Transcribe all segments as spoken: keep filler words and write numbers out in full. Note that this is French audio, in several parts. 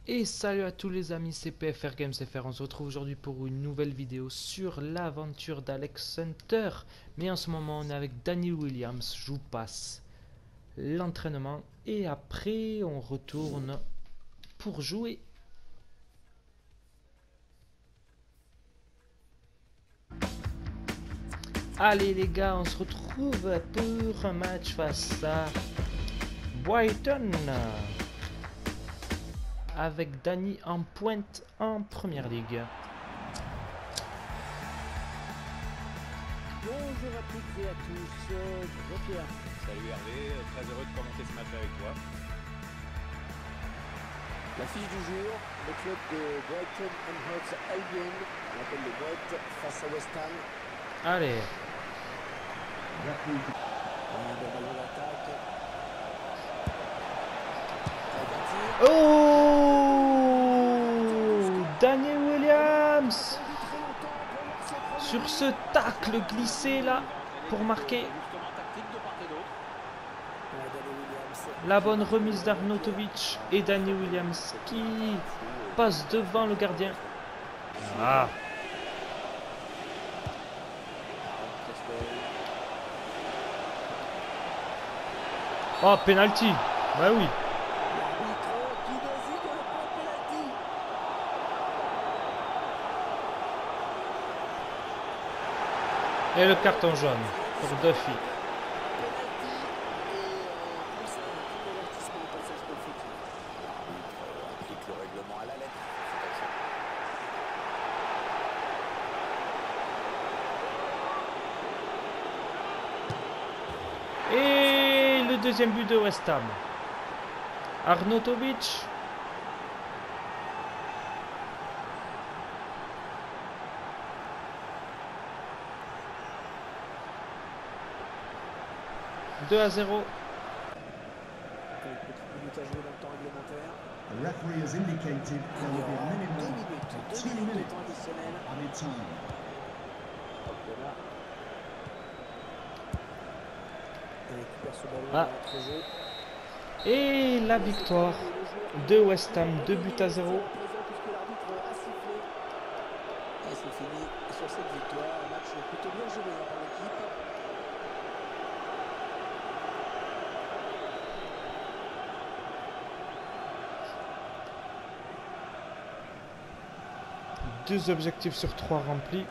Et salut à tous les amis, c'est P F R Games F R. On se retrouve aujourd'hui pour une nouvelle vidéo sur l'aventure d'Alex Hunter. Mais en ce moment, on est avec Danny Williams. Je vous passe l'entraînement et après, on retourne pour jouer. Allez les gars, on se retrouve pour un match face à Brighton. Avec Danny en pointe en première ligue. Bonjour à toutes et à tous, gros Pierre. Salut Hervé, très heureux de commenter ce match avec toi. La fiche du jour, le club de Brighton and Hove Albion, on appelle le Bright face à West Ham. Allez. Un ballon d'attaque. Oh, Danny Williams sur ce tacle glissé là pour marquer. La bonne remise d'Arnautovic et Danny Williams qui passe devant le gardien. Ah. Oh, penalty. Bah oui. Et le carton jaune pour Duffy. Et le deuxième but de West Ham. Arnautovic. deux à zéro. The referee has indicated there will be a minimum of two minutes added time. Ah. Et la victoire de West Ham, deux buts à zéro. Et c'est fini sur cette victoire, un match plutôt bien joué par l'équipe. Deux objectifs sur trois remplis.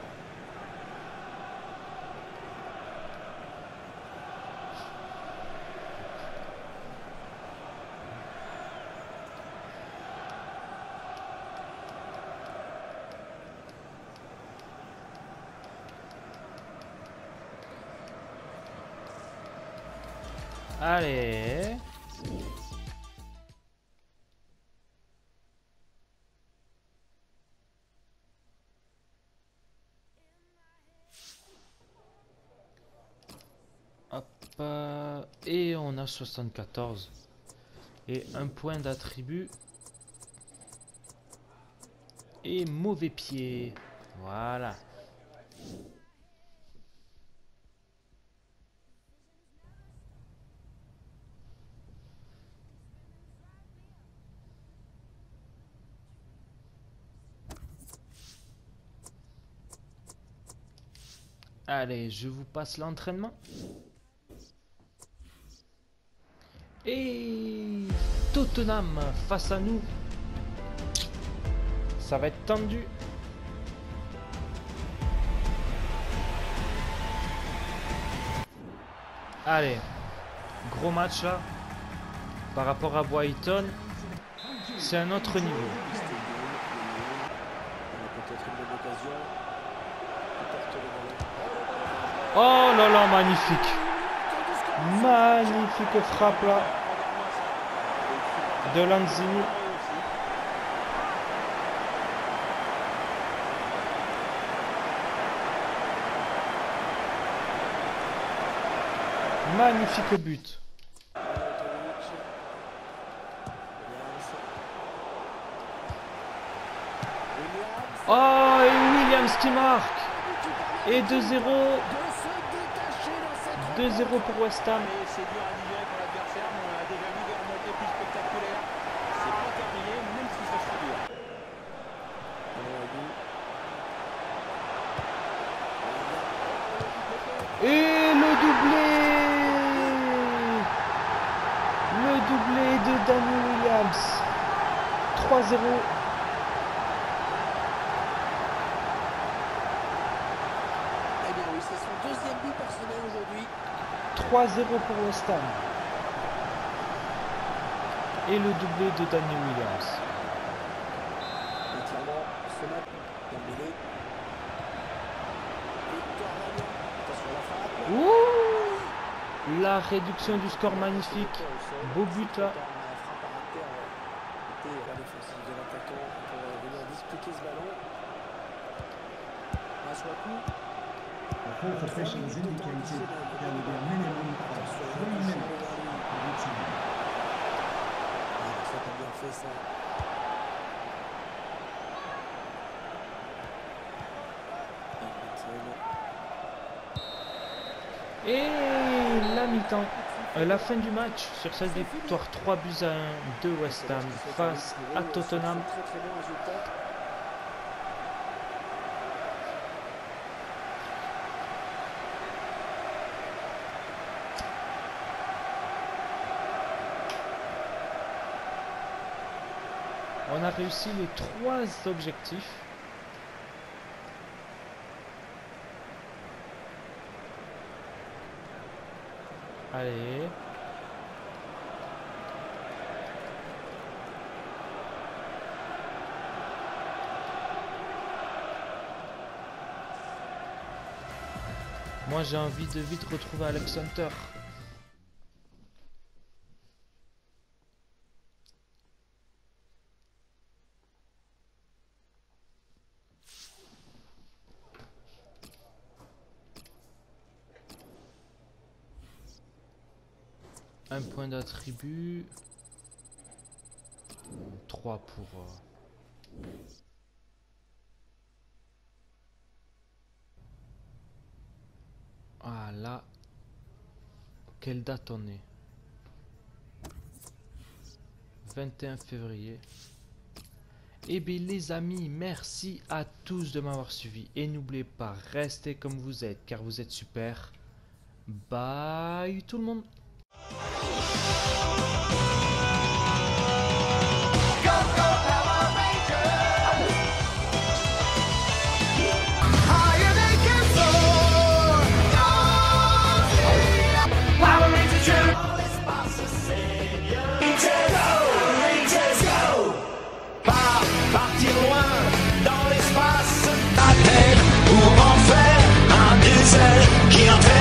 Allez. Hop. Euh, et on a soixante-quatorze. Et un point d'attribut. Et mauvais pied. Voilà. Allez, je vous passe l'entraînement. Et Tottenham face à nous. Ça va être tendu. Allez, gros match là. Par rapport à Brighton, c'est un autre niveau. Oh là là, magnifique. Magnifique frappe là de Lanzini. Magnifique but. Oh, et Williams qui marque. Et deux zéro. deux zéro pour West Ham. C'est dur à digérer pour l'adversaire, mais on a déjà vu des remontées plus spectaculaires. C'est pas terminé, même si ce sera doublé. Le doublé de Danny Williams. trois zéro. Eh bien oui, c'est son deuxième but personnel aujourd'hui. trois zéro pour West Ham. Et le doublé de Danny Williams. Et clairement, ce match, Dembélé. Victor Wanyama, attention à la frappe. Ouh, la réduction du score magnifique. Beau but là. La frappe à terre était la défensive de l'attaquant pour venir disputer ce ballon. Masuaku. The fourth official has indicated there will be a minimum of three minutes of each time. Ça t'a bien fait ça. Et la mi-temps. Euh, la fin du match sur cette victoire trois buts à un de West Ham face à Tottenham. Très très bon résultat. On a réussi les trois objectifs. Allez. Moi j'ai envie de vite retrouver Alex Hunter. Un point d'attribut. trois pour... Euh... Ah là. Quelle date on est? vingt et un février. Eh bien les amis, merci à tous de m'avoir suivi. Et n'oubliez pas, restez comme vous êtes, car vous êtes super. Bye tout le monde. Partir loin dans l'espace, à peine pour en faire un désert qui entraîne.